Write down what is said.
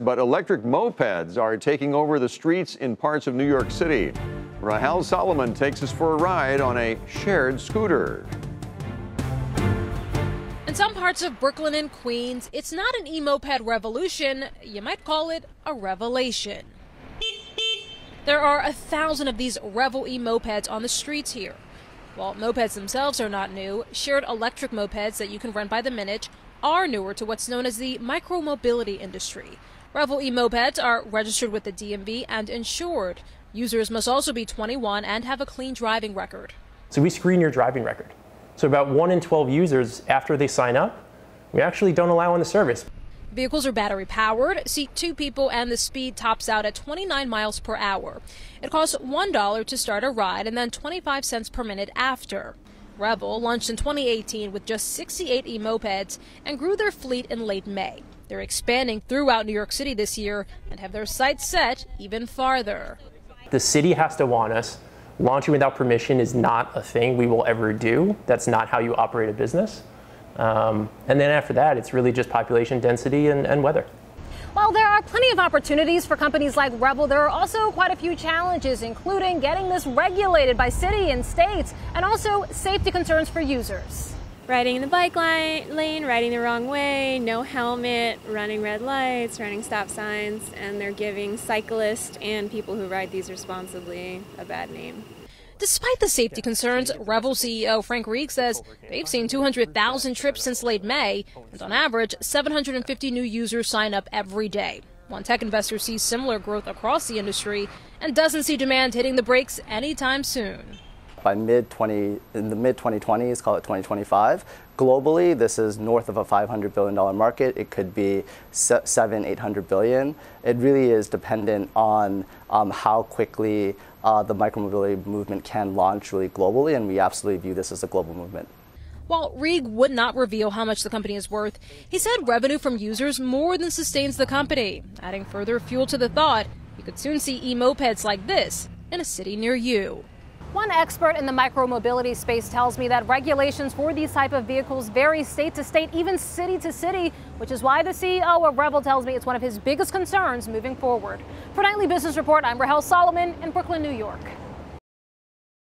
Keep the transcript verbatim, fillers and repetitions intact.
But electric mopeds are taking over the streets in parts of New York City. Rahel Solomon takes us for a ride on a shared scooter. In some parts of Brooklyn and Queens, it's not an e-moped revolution. You might call it a revelation. There are a thousand of these Revel e-mopeds on the streets here. While mopeds themselves are not new, shared electric mopeds that you can rent by the minute are newer to what's known as the micro-mobility industry. Revel e-mopeds are registered with the D M V and insured. Users must also be twenty-one and have a clean driving record. So we screen your driving record. So about one in twelve users, after they sign up, we actually don't allow on the service. Vehicles are battery powered, seat two people, and the speed tops out at twenty-nine miles per hour. It costs one dollar to start a ride and then twenty-five cents per minute after. Revel launched in twenty eighteen with just sixty-eight e-mopeds and grew their fleet in late May. They're expanding throughout New York City this year and have their sights set even farther. The city has to want us. Launching without permission is not a thing we will ever do. That's not how you operate a business. Um, and then after that, it's really just population density and, and weather. While there are plenty of opportunities for companies like Revel, there are also quite a few challenges, including getting this regulated by city and states, and also safety concerns for users. Riding in the bike line, lane, riding the wrong way, no helmet, running red lights, running stop signs, and they're giving cyclists and people who ride these responsibly a bad name. Despite the safety concerns, Revel C E O Frank Rieg says they've seen two hundred thousand trips since late May, and on average, seven hundred fifty new users sign up every day. One tech investor sees similar growth across the industry and doesn't see demand hitting the brakes anytime soon. By mid twenty, in the mid twenty twenties, call it twenty twenty-five, globally, this is north of a five hundred billion dollar market. It could be seven, eight hundred billion. It really is dependent on um, how quickly uh, the micromobility movement can launch really globally, and we absolutely view this as a global movement. While Rieg would not reveal how much the company is worth, he said revenue from users more than sustains the company, adding further fuel to the thought you could soon see e-mopeds like this in a city near you. One expert in the micromobility space tells me that regulations for these type of vehicles vary state to state, even city to city, which is why the C E O of Revel tells me it's one of his biggest concerns moving forward. For Nightly Business Report, I'm Rahel Solomon in Brooklyn, New York.